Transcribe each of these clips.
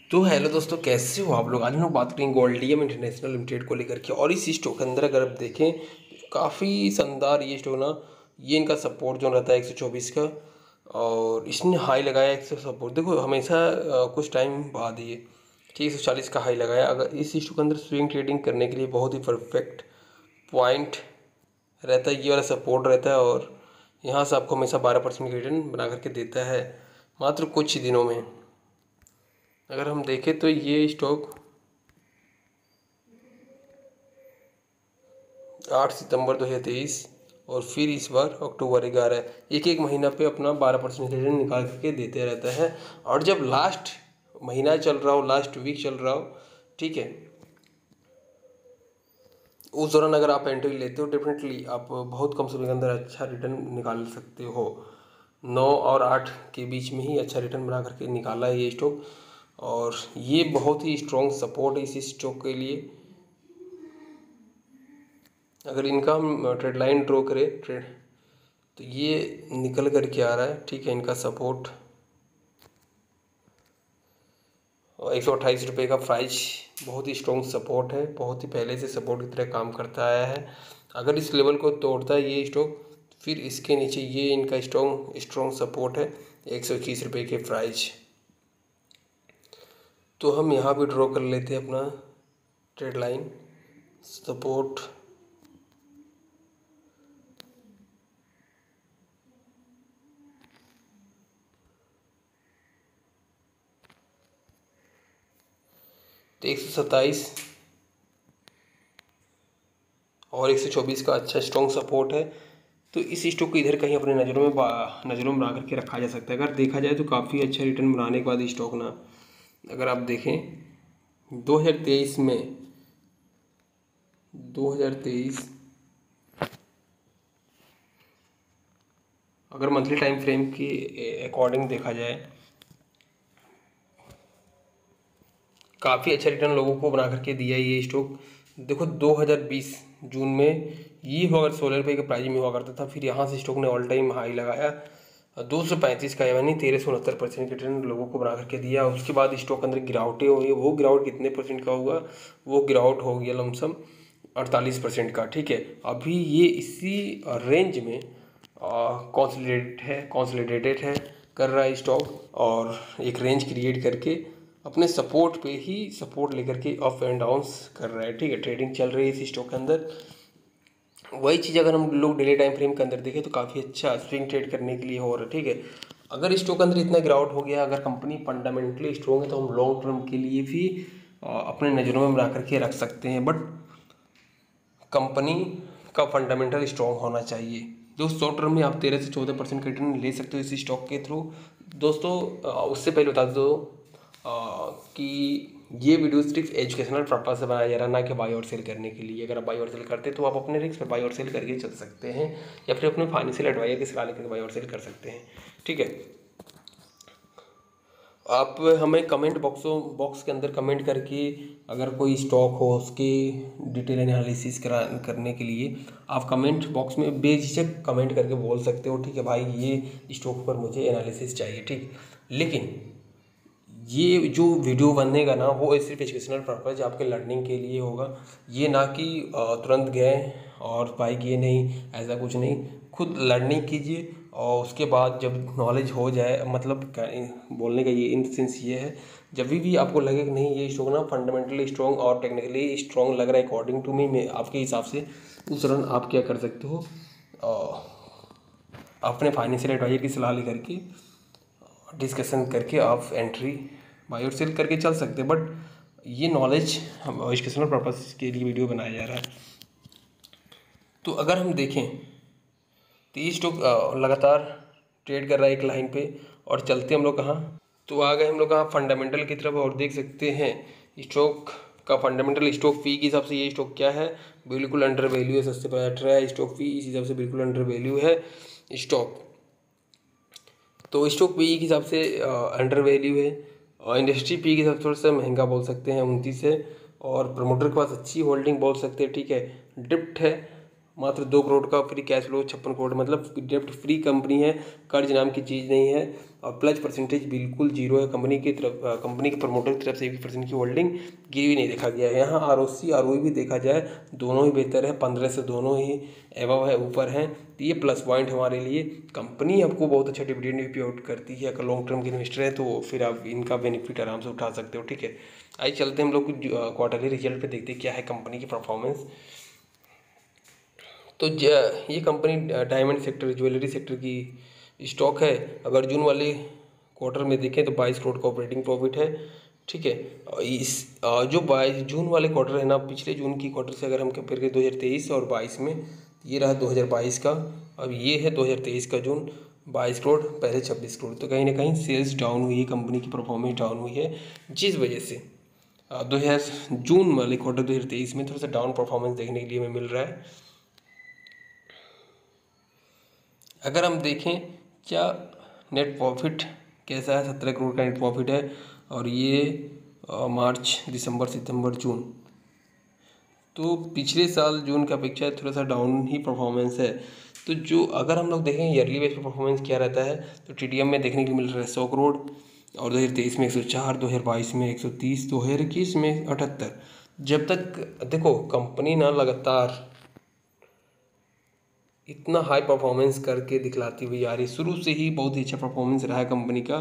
तो हेलो दोस्तों, कैसे हो आप लोग। आज हम लोग बात करेंगे गोल्डियम इंटरनेशनल लिमिटेड को लेकर के। और इस स्टॉक के अंदर अगर आप देखें काफ़ी शानदार ये स्टॉक ना, ये इनका सपोर्ट जो रहता है 124 का, और इसने हाई लगाया 100 सपोर्ट। देखो हमेशा कुछ टाइम बाद ये ठीक 140 का हाई लगाया। अगर इस स्टॉक के अंदर स्विंग ट्रेडिंग करने के लिए बहुत ही परफेक्ट पॉइंट रहता है, ये वाला सपोर्ट रहता है। और यहाँ से आपको हमेशा 12% की रिटर्न बना करके देता है मात्र कुछ ही दिनों में। अगर हम देखें तो ये स्टॉक 8 सितंबर 2023 और फिर इस बार अक्टूबर 11, एक एक महीना पे अपना 12% रिटर्न निकाल करके देते रहता है। और जब लास्ट महीना चल रहा हो, लास्ट वीक चल रहा हो, ठीक है, उस दौरान अगर आप एंट्री लेते हो डेफिनेटली आप बहुत कम समय के अंदर अच्छा रिटर्न निकाल सकते हो। 9 और 8 के बीच में ही अच्छा रिटर्न बना करके निकाला है ये स्टॉक। और ये बहुत ही स्ट्रॉन्ग सपोर्ट है इस स्टॉक के लिए। अगर इनका हम ट्रेड लाइन ड्रॉ करें तो ये निकल कर के आ रहा है, ठीक है। इनका सपोर्ट और 128 रुपये का प्राइस बहुत ही स्ट्रॉन्ग सपोर्ट है, बहुत ही पहले से सपोर्ट की तरह काम करता आया है। अगर इस लेवल को तोड़ता है ये स्टॉक, फिर इसके नीचे ये इनका स्ट्रॉन्ग सपोर्ट है 121 रुपये के प्राइस। तो हम यहाँ भी ड्रॉ कर लेते हैं अपना ट्रेड लाइन सपोर्ट। तो 127 और 124 का अच्छा स्ट्रॉन्ग सपोर्ट है। तो इस स्टॉक को इधर कहीं अपने नज़रों में बना करके रखा जा सकता है। अगर देखा जाए तो काफ़ी अच्छा रिटर्न बनाने के बाद स्टॉक ना, अगर आप देखें 2023 अगर मंथली टाइम फ्रेम के अकॉर्डिंग देखा जाए, काफ़ी अच्छा रिटर्न लोगों को बना करके दिया है ये स्टॉक। देखो 2020 जून में ये हुआ, अगर 16 रुपये के प्राइस में हुआ करता था, फिर यहाँ से स्टॉक ने ऑल टाइम हाई लगाया 235 का, यानी 1369% रिटर्न लोगों को बना करके दिया। उसके बाद स्टॉक के अंदर गिरावटें हुई। वो गिरावट कितने परसेंट का हुआ? वो गिरावट हो गया लमसम 48% का, ठीक है। अभी ये इसी रेंज में कॉन्सोलिडेटेड है, कर रहा है स्टॉक, और एक रेंज क्रिएट करके अपने सपोर्ट पे ही सपोर्ट लेकर के अप एंड डाउन्स कर रहा है, ठीक है। ट्रेडिंग चल रही है इस स्टॉक के अंदर। वही चीज़ अगर हम लोग डेली टाइम फ्रेम के अंदर देखें तो काफ़ी अच्छा स्विंग ट्रेड करने के लिए हो रहा है, ठीक है। अगर स्टॉक के अंदर इतना गिरावट हो गया, अगर कंपनी फंडामेंटली स्ट्रॉन्ग है, तो हम लॉन्ग टर्म के लिए भी अपने नज़रों में बना करके रख सकते हैं। बट कंपनी का फंडामेंटल स्ट्रॉन्ग होना चाहिए। जो शॉर्ट टर्म में आप 13 से 14% का रिटर्न ले सकते हो इस स्टॉक के थ्रू। दोस्तों उससे पहले बता दो कि ये वीडियो सिर्फ एजुकेशनल पर्पज से बनाया जा रहा है, ना कि बाई और सेल करने के लिए। अगर आप बाई और सेल करते हैं तो आप अपने रिस्क पर बाई और सेल करके चल सकते हैं, या फिर अपने फाइनेंशियल एडवाइजर की सलाह लेकर बाई और सेल कर सकते हैं, ठीक है। आप हमें कमेंट बॉक्स के अंदर कमेंट करके अगर कोई स्टॉक हो उसकी डिटेल एनालिसिस करने के लिए आप कमेंट बॉक्स में बेझिझक कमेंट करके बोल सकते हो, ठीक है भाई, ये स्टॉक पर मुझे एनालिसिस चाहिए, ठीक। लेकिन ये जो वीडियो बनेगा ना, वो सिर्फ एजुकेशनल पर्पज़ आपके लर्निंग के लिए होगा। ये ना कि तुरंत गए और बाई किए, नहीं, ऐसा कुछ नहीं। खुद लर्निंग कीजिए और उसके बाद जब नॉलेज हो जाए, मतलब बोलने का ये इन सेंस ये है, जब भी आपको लगे कि नहीं ये स्टॉक ना फंडामेंटली स्ट्रॉन्ग और टेक्निकली स्ट्रॉन्ग लग रहा है अकॉर्डिंग टू मी, मैं आपके हिसाब से, उस दौरान आप क्या कर सकते हो, अपने फाइनेंशियल एडवाइजर की सलाह लेकर के डिस्कशन करके आप एंट्री बाई और सेल करके चल सकते हैं। बट ये नॉलेज हम एजुकेशनल पर्पस के लिए वीडियो बनाया जा रहा है। तो अगर हम देखें तो ये स्टॉक लगातार ट्रेड कर रहा है एक लाइन पे, और चलते हम लोग कहाँ, तो आ गए हम लोग कहाँ, फंडामेंटल की तरफ। और देख सकते हैं स्टॉक का फंडामेंटल, स्टॉक फी के हिसाब से ये स्टॉक क्या है, बिल्कुल अंडर वैल्यू है, सस्ते बैठ रहा है स्टॉक फी, इस हिसाब से बिल्कुल अंडर वैल्यू है स्टॉक। तो स्टॉक पी के हिसाब से अंडर वैल्यू है, और इंडस्ट्री पी के हिसाब से थोड़ा सा महंगा बोल सकते हैं 29 है, और प्रमोटर के पास अच्छी होल्डिंग बोल सकते हैं, ठीक है। डिप्ट है मात्र 2 करोड़ का फ्री कैश फ्लो, 56 करोड़, मतलब डेप्ट फ्री कंपनी है, कर्ज नाम की चीज़ नहीं है। और प्लस परसेंटेज बिल्कुल जीरो है। कंपनी की तरफ, कंपनी के प्रमोटर की तरफ से 1% की होल्डिंग गिरवी नहीं देखा गया है। यहाँ ROC ROE भी देखा जाए दोनों ही बेहतर है, 15 से दोनों ही एबव है, ऊपर हैं। तो ये प्लस पॉइंट हमारे लिए। कंपनी आपको बहुत अच्छा डिविडेंड भी पे आउट करती है। अगर लॉन्ग टर्म के इन्वेस्टर हैं तो फिर आप इनका बेनिफिट आराम से उठा सकते हो। ठीक है, आइए चलते हैं हम लोग क्वार्टरली रिजल्ट पे देखते हैं क्या है कंपनी की परफॉर्मेंस। तो ये company diamond sector, jewellery sector की स्टॉक है। अगर जून वाले क्वार्टर में देखें तो 22 करोड़ का ऑपरेटिंग प्रॉफिट है। ठीक है, इस जो 22 जून वाले क्वार्टर है ना, पिछले जून की क्वार्टर से अगर हम कंपेयर करें 2023 और 22 में, ये रहा 2022 का, अब ये है 2023 का जून, 22 करोड़, पहले 26 करोड़। तो कहीं ना कहीं सेल्स डाउन हुई है, कंपनी की परफॉर्मेंस डाउन हुई है, जिस वजह से 2000 जून वाले क्वार्टर 2023 में थोड़ा सा डाउन परफॉर्मेंस देखने के लिए हमें मिल रहा है। अगर हम देखें क्या नेट प्रॉफिट कैसा है, 17 करोड़ का नेट प्रॉफिट है। और ये मार्च, दिसंबर, सितंबर, जून, तो पिछले साल जून की अपेक्षा थोड़ा सा डाउन ही परफॉर्मेंस है। तो जो अगर हम लोग देखें ईयरली बेस पर परफॉर्मेंस क्या रहता है, तो TDM में देखने के लिए मिल रहा है 100 करोड़, और 2023 में 104, 2022 में 130, 2021 में 78। जब तक देखो कंपनी ना लगातार इतना हाई परफॉर्मेंस करके दिखलाती हुई आ रही, शुरू से ही बहुत ही अच्छा परफॉर्मेंस रहा है कंपनी का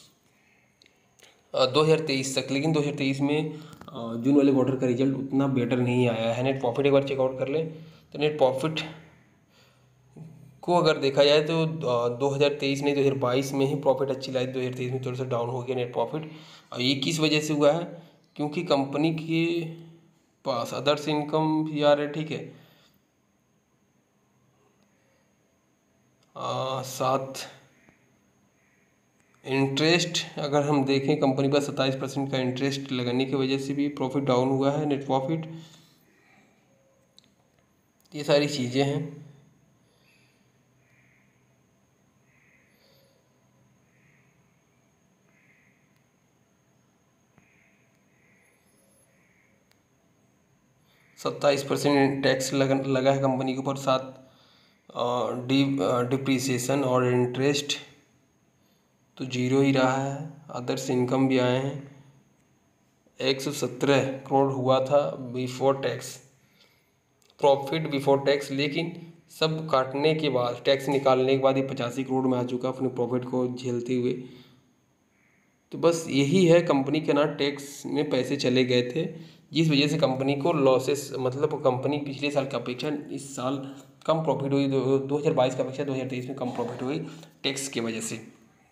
2023 तक। लेकिन 2023 में जून वाले क्वार्टर का रिजल्ट उतना बेटर नहीं आया है। नेट प्रॉफिट एक बार चेकआउट कर लें तो नेट प्रॉफिट को अगर देखा जाए तो 2023 नहीं 2022 में ही प्रॉफिट अच्छी लाई, 2023 में थोड़ा सा डाउन हो गया नेट प्रॉफिट। और ये किस वजह से हुआ है, क्योंकि कंपनी के पास अदर्स इनकम भी आ रहे, ठीक है, साथ इंटरेस्ट अगर हम देखें कंपनी पर 27% का इंटरेस्ट लगाने की वजह से भी प्रॉफिट डाउन हुआ है, नेट प्रॉफिट। ये सारी चीज़ें हैं। सत्ताईस % टैक्स लगा है कंपनी के ऊपर, साथ डिप्रिसिएशन और इंटरेस्ट तो जीरो ही रहा है। अदर्स इनकम भी आए हैं, 117 करोड़ हुआ था before tax, profit before tax, लेकिन सब काटने के बाद, टैक्स निकालने के बाद ये 85 करोड़ में आ चुका अपने प्रॉफिट को झेलते हुए। तो बस यही है कंपनी के ना, टैक्स में पैसे चले गए थे, जिस वजह से कंपनी को लॉसेस, मतलब कंपनी पिछले साल की अपेक्षा इस साल कम प्रॉफिट हुई, 2022 की अपेक्षा 2023 में कम प्रॉफिट हुई टैक्स की वजह से।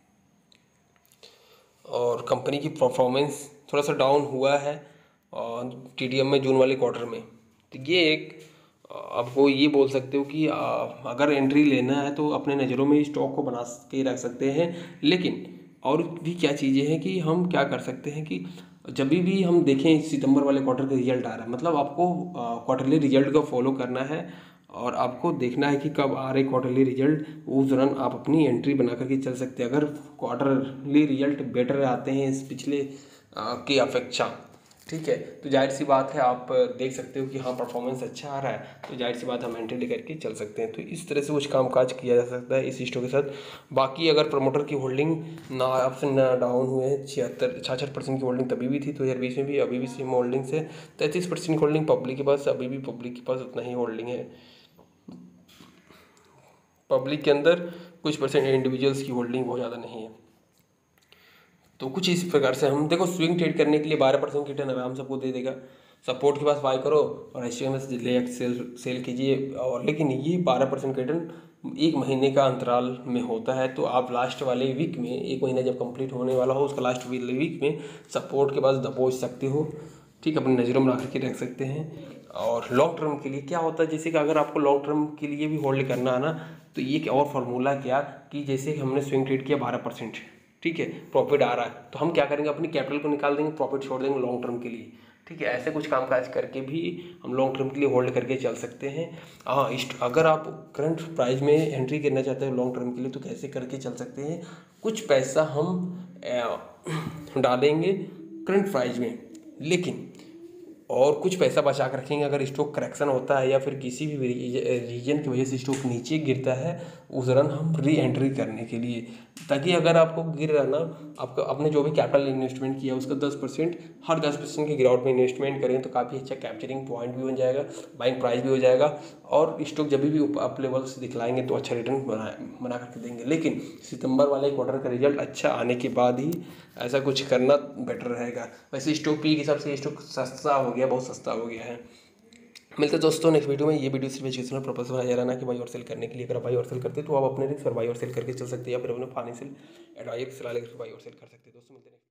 और कंपनी की परफॉर्मेंस थोड़ा सा डाउन हुआ है और TDM में जून वाले क्वार्टर में। तो ये एक आपको ये बोल सकते हो कि अगर एंट्री लेना है तो अपने नज़रों में स्टॉक को बना के रख सकते हैं। लेकिन और भी क्या चीज़ें हैं कि हम क्या कर सकते हैं कि जब भी हम देखें सितंबर वाले क्वार्टर का रिजल्ट आ रहा है, मतलब आपको क्वार्टरली रिजल्ट को फॉलो करना है और आपको देखना है कि कब आ रहे क्वार्टरली रिजल्ट, उस दौरान आप अपनी एंट्री बना करके चल सकते हैं। अगर क्वार्टरली रिजल्ट बेटर आते हैं इस पिछले की अपेक्षा, ठीक है, तो जाहिर सी बात है आप देख सकते हो कि हाँ परफॉर्मेंस अच्छा आ रहा है, तो जाहिर सी बात हम एंट्री लेकर के चल सकते हैं। तो इस तरह से कुछ कामकाज किया जा सकता है इस स्टॉक के साथ। बाकी अगर प्रमोटर की होल्डिंग ना आपसे ना डाउन हुए हैं, 66% की होल्डिंग तभी भी थी 2020 में भी, अभी भी सेम होल्डिंग से 33% की होल्डिंग पब्लिक के पास, अभी भी पब्लिक के पास उतना ही होल्डिंग है। पब्लिक के अंदर कुछ परसेंट इंडिविजुअल्स की होल्डिंग बहुत ज़्यादा नहीं है। तो कुछ इस प्रकार से हम देखो स्विंग ट्रेड करने के लिए 12% की रिटर्न आराम से आपको दे देगा। सपोर्ट के पास बाय करो और एसटीएम से ले सेल कीजिए। और लेकिन ये 12% का रिटर्न 1 महीने का अंतराल में होता है, तो आप लास्ट वाले वीक में, 1 महीना जब कंप्लीट होने वाला हो उसका लास्ट वीक में सपोर्ट के पास दबोच सकते हो, ठीक है, अपनी नज़रों में रख के रख सकते हैं। और लॉन्ग टर्म के लिए क्या होता है, जैसे कि अगर आपको लॉन्ग टर्म के लिए भी होल्ड करना है ना, तो ये और फार्मूला क्या कि जैसे हमने स्विंग ट्रेड किया 12%, ठीक है, प्रॉफिट आ रहा है, तो हम क्या करेंगे, अपनी कैपिटल को निकाल देंगे, प्रॉफिट छोड़ देंगे लॉन्ग टर्म के लिए, ठीक है। ऐसे कुछ कामकाज करके भी हम लॉन्ग टर्म के लिए होल्ड करके चल सकते हैं। हाँ, अगर आप करंट प्राइस में एंट्री करना चाहते हैं लॉन्ग टर्म के लिए, तो कैसे करके चल सकते हैं, कुछ पैसा हम डालेंगे करंट प्राइस में, लेकिन और कुछ पैसा बचा कर रखेंगे। अगर स्टॉक करेक्शन होता है या फिर किसी भी रीजन की वजह से स्टॉक नीचे गिरता है, उस दौरान हम री एंट्री करने के लिए, ताकि अगर आपको गिर रहा ना, आपका आपने जो भी कैपिटल इन्वेस्टमेंट किया उसका 10%, हर 10% की गिरावट में इन्वेस्टमेंट करें तो काफ़ी अच्छा कैप्चरिंग पॉइंट भी बन जाएगा, बाइंग प्राइस भी हो जाएगा, और स्टॉक जब भी अप लेवल्स दिखलाएंगे तो अच्छा रिटर्न बना करके देंगे। लेकिन सितंबर वाले क्वार्टर का रिजल्ट अच्छा आने के बाद ही ऐसा कुछ करना बेटर रहेगा। वैसे स्टॉक पी के हिसाब से स्टॉक सस्ता हो गया, बहुत सस्ता हो गया है। मिलते हैं दोस्तों नेक्स्ट वीडियो में। ये वीडियो सिर्फ एजुकेशनल पर्पज से बनाया जा रहा है ना कि बाई और सेल करने के लिए। अगर आप बाई और सेल करते तो आप अपने रिस्क पर बाई और सेल करके चल सकते हैं, या फिर अपने फाइनेंशियल एडवाइस सलाह लेकर बाई और सेल कर सकते हैं। दोस्तों मिलते हैं।